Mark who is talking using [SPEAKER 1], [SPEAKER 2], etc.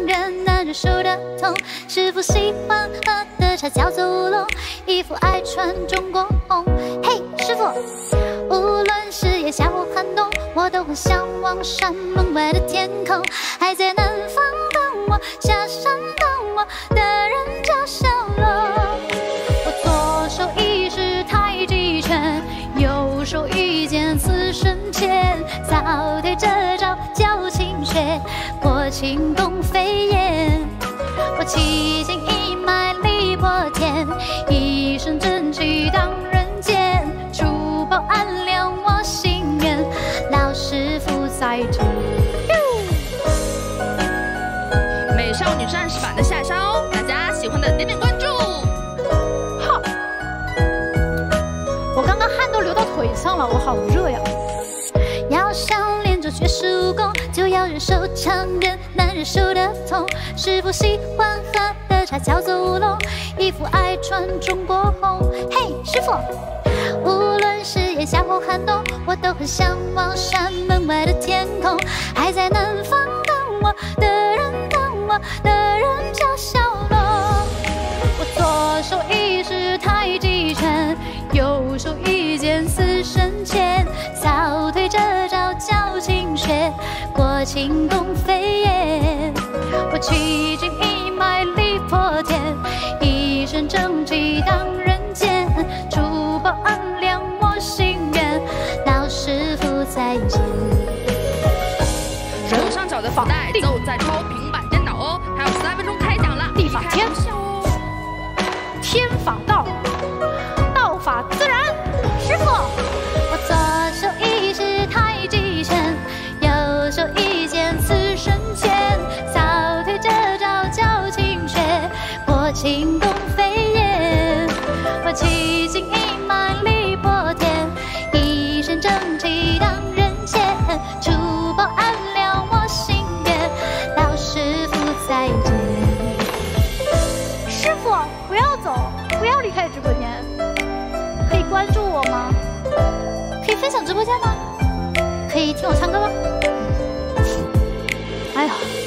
[SPEAKER 1] 人难忍受的痛。师傅喜欢喝的茶叫做乌龙，衣服爱穿中国红。嘿，师傅，无论是炎夏或寒冬，我都很向往山门外的天空。还在南方等我，下山等我的人叫小龙。我左手一式太极拳，右手一剑刺身前，早对这招叫清雪，过秦宫飞燕。我七星一脉力破天，一身正气当人间，珠宝暗亮我心愿，老师傅在这。
[SPEAKER 2] 美少女战士版的下山哦，大家喜欢的点点关注。
[SPEAKER 1] 好，我刚刚汗都流到腿上了，我好热呀。要想练就绝世武功，就要忍受常人难忍受的痛。师傅喜欢喝的茶叫做乌龙，衣服爱穿中国红。嘿，师傅，无论是炎夏或寒冬，我都很向往山门外的天空。还在南方等我的人，等我的人叫小龙。我左手一式太极拳，右手一剑刺身前，早退这招叫清雪，过秦宫飞燕。我七星一脉力破天，一身正气当人间，珠宝暗亮我心愿，老师傅再见。
[SPEAKER 2] 右上角的福袋都在抽平板电脑哦，还有3分钟开奖啦！
[SPEAKER 1] 地法天，天法道，道法自然。师傅，我左手一式太极拳，右手一剑刺身前，早退这招叫清雪，过秦宫飞燕。我七星一脉力破天，一身正气当人间，珠宝暗亮我心愿，老师傅再见。师傅，不要走，不要离开直播间，可以关注我吗？可以分享直播间吗？可以听我唱歌吗？哎呀。